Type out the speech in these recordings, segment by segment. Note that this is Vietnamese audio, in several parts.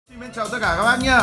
Xin chào tất cả các bác nhá.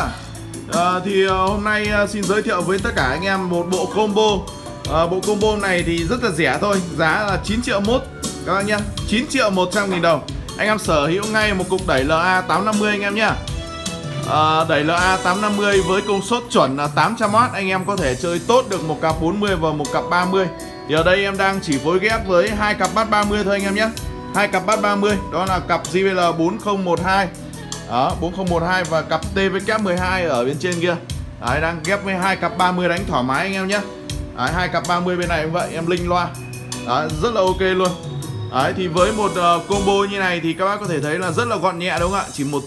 Hôm nay xin giới thiệu với tất cả anh em một bộ combo. Bộ combo này thì rất là rẻ thôi, giá là 9 triệu mốt các bác nhá, 9 triệu 100 nghìn đồng. Anh em sở hữu ngay một cục đẩy LA 850 anh em nhá. Đẩy LA 850 với công suất chuẩn là 800W, anh em có thể chơi tốt được một cặp 40 và một cặp 30. Thì ở đây em đang chỉ phối ghép với hai cặp bass 30 thôi anh em nhé. Hai cặp bass 30 đó là cặp JBL 4012. Đó, 4012 và cặp TVK12 ở bên trên kia. Đấy, đang ghép với hai cặp 30 đánh thoải mái anh em nhé. Đấy, hai cặp 30 bên này cũng vậy, em linh loa. Đấy, rất là ok luôn. Đấy, thì với một combo như này thì các bác có thể thấy là rất là gọn nhẹ đúng không ạ? Chỉ một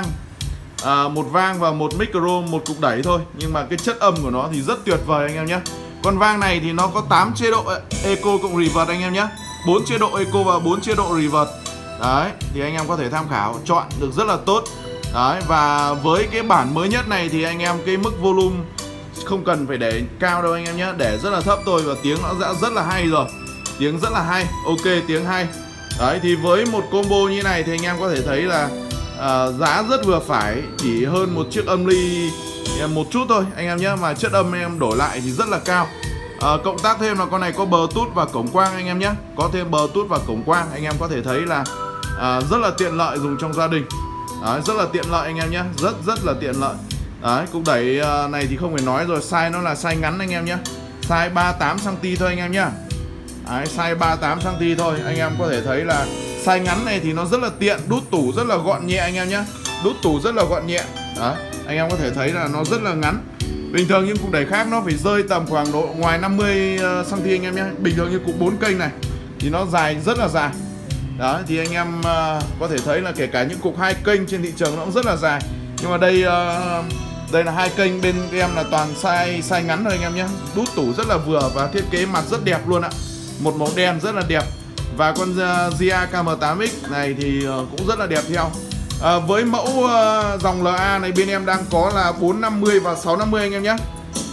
vang và một micro, một cục đẩy thôi. Nhưng mà cái chất âm của nó thì rất tuyệt vời anh em nhé. Con vang này thì nó có 8 chế độ eco cộng reverb anh em nhé. 4 chế độ eco và 4 chế độ reverb. Đấy, thì anh em có thể tham khảo, chọn được rất là tốt. Đấy, và với cái bản mới nhất này thì anh em cái mức volume không cần phải để cao đâu anh em nhé, để rất là thấp thôi và tiếng nó đã rất là hay rồi. Tiếng rất là hay, ok, tiếng hay. Đấy, thì với một combo như này thì anh em có thể thấy là giá rất vừa phải, chỉ hơn một chiếc âm ly một chút thôi anh em nhé, mà chất âm em đổi lại thì rất là cao. Cộng tác thêm là con này có Bluetooth và cổng quang anh em nhé, có thêm Bluetooth và cổng quang, anh em có thể thấy là rất là tiện lợi dùng trong gia đình. Đấy, rất là tiện lợi anh em nhé, rất là tiện lợi. Đấy, cục đẩy này thì không phải nói rồi, size nó là size ngắn anh em nhé, size 38cm thôi anh em nhé. Đấy, size 38cm thôi, anh em có thể thấy là size ngắn này thì nó rất là tiện, đút tủ rất là gọn nhẹ anh em nhé, đút tủ rất là gọn nhẹ. Đấy, anh em có thể thấy là nó rất là ngắn. Bình thường những cục đẩy khác nó phải rơi tầm khoảng độ ngoài 50cm anh em nhé. Bình thường như cục 4 kênh này thì nó dài, rất là dài. Đó, thì anh em có thể thấy là kể cả những cục 2 kênh trên thị trường nó cũng rất là dài. Nhưng mà đây đây là 2 kênh, bên em là toàn size ngắn thôi anh em nhé. Đút tủ rất là vừa và thiết kế mặt rất đẹp luôn ạ. Một màu đen rất là đẹp. Và con Gia KM8X này thì cũng rất là đẹp theo. Với mẫu dòng LA này bên em đang có là 450 và 650 anh em nhé.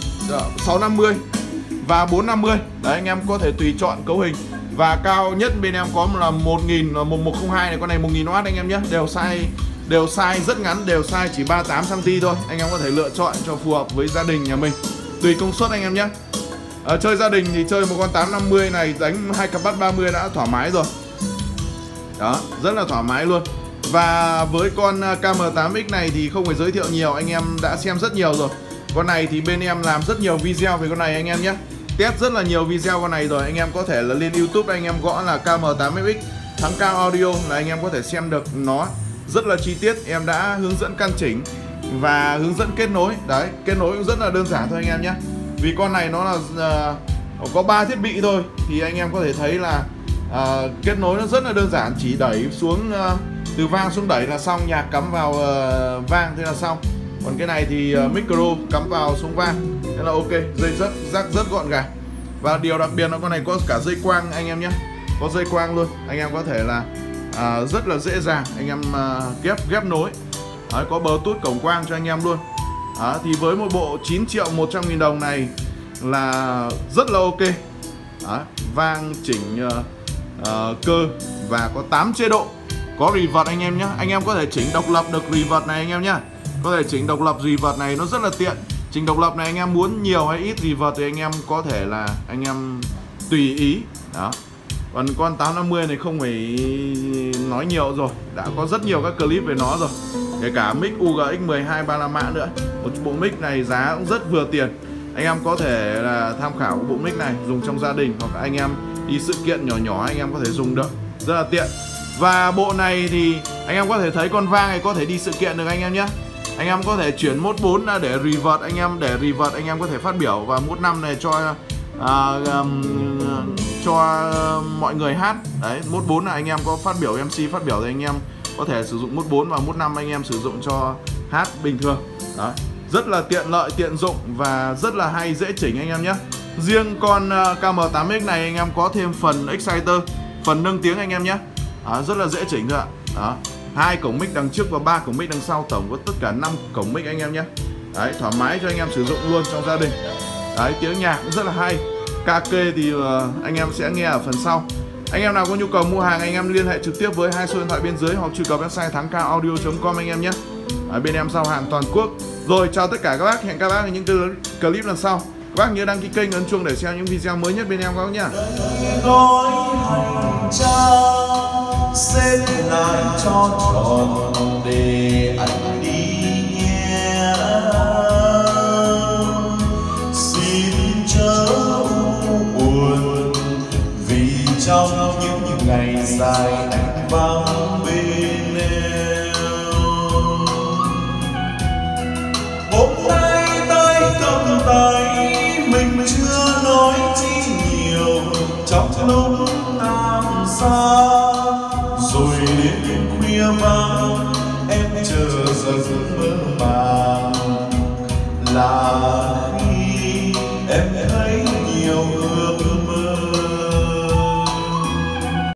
650 và 450. Đấy, anh em có thể tùy chọn cấu hình. Và cao nhất bên em có là 1000 và 1102 này, con này 1000W anh em nhé. Đều size rất ngắn, đều size chỉ 38cm thôi. Anh em có thể lựa chọn cho phù hợp với gia đình nhà mình, tùy công suất anh em nhé. Chơi gia đình thì chơi một con 850 này đánh hai cặp bass 30 đã thoải mái rồi. Đó, rất là thoải mái luôn. Và với con KM8X này thì không phải giới thiệu nhiều, anh em đã xem rất nhiều rồi. Con này thì bên em làm rất nhiều video về con này anh em nhé. Test rất là nhiều video con này rồi, anh em có thể là lên YouTube anh em gõ là KM8X Thắng Cao Audio là anh em có thể xem được nó rất là chi tiết. Em đã hướng dẫn căn chỉnh và hướng dẫn kết nối. Đấy, kết nối cũng rất là đơn giản thôi anh em nhé. Vì con này nó là có 3 thiết bị thôi thì anh em có thể thấy là kết nối nó rất là đơn giản, chỉ đẩy xuống từ vang xuống đẩy là xong, nhạc cắm vào vang thế là xong. Còn cái này thì micro cắm vào xuống vang thế là ok, dây rắc rất gọn gàng. Và điều đặc biệt là con này có cả dây quang anh em nhé, có dây quang luôn, anh em có thể là rất là dễ dàng anh em ghép nối. Đấy, có Bluetooth cổng quang cho anh em luôn. Đó, thì với một bộ 9 triệu 100 nghìn đồng này là rất là ok. Đó, vang chỉnh cơ và có 8 chế độ, có reverb anh em nhé. Anh em có thể chỉnh độc lập được reverb này anh em nhé, có thể chỉnh độc lập reverb này, nó rất là tiện. Chỉnh độc lập này anh em muốn nhiều hay ít reverb thì anh em có thể là anh em tùy ý. Đó. Còn con 850 này không phải nói nhiều rồi, đã có rất nhiều các clip về nó rồi, kể cả mic UGX12 35 mã nữa. Một bộ mic này giá cũng rất vừa tiền, anh em có thể là tham khảo bộ mic này dùng trong gia đình, hoặc anh em đi sự kiện nhỏ nhỏ anh em có thể dùng được, rất là tiện. Và bộ này thì anh em có thể thấy con vang này có thể đi sự kiện được anh em nhé. Anh em có thể chuyển mode 4 ra để reverb, anh em có thể phát biểu, và mode 5 này cho mọi người hát. Đấy, mode 4 là anh em có phát biểu, MC phát biểu thì anh em có thể sử dụng mode 4, và mode 5 anh em sử dụng cho hát bình thường. Đó, rất là tiện lợi, tiện dụng và rất là hay, dễ chỉnh anh em nhé. Riêng con KM8X này anh em có thêm phần exciter, phần nâng tiếng anh em nhé. Đó, rất là dễ chỉnh thôi ạ. Đó, 2 cổng mic đằng trước và 3 cổng mic đằng sau, tổng có tất cả 5 cổng mic anh em nhé. Đấy, thoải mái cho anh em sử dụng luôn trong gia đình. Đấy, tiếng nhạc cũng rất là hay. Karaoke thì anh em sẽ nghe ở phần sau. Anh em nào có nhu cầu mua hàng anh em liên hệ trực tiếp với hai số điện thoại bên dưới hoặc truy cập website thangcaoaudio.com anh em nhé. bên em giao hàng toàn quốc. Rồi chào tất cả các bác, hẹn các bác ở những clip lần sau. Các bác nhớ đăng ký kênh, ấn chuông để xem những video mới nhất bên em các bác nhá. Gói hành trang xếp lại cho tròn để anh đi nhé. Xin chớ buồn vì trong những ngày dài anh vắng bên em. Hôm nay tay cầm tay mình chưa nói chi nhiều trong lúc nam xa, rồi đến đêm khuya vắng em chờ giấc mơ màng là